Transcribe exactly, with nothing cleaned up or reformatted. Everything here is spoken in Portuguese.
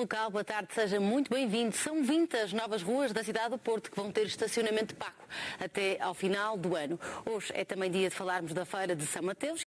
local, boa tarde, seja muito bem-vindo. São vinte as novas ruas da cidade do Porto que vão ter estacionamento pago até ao final do ano. Hoje é também dia de falarmos da Feira de São Mateus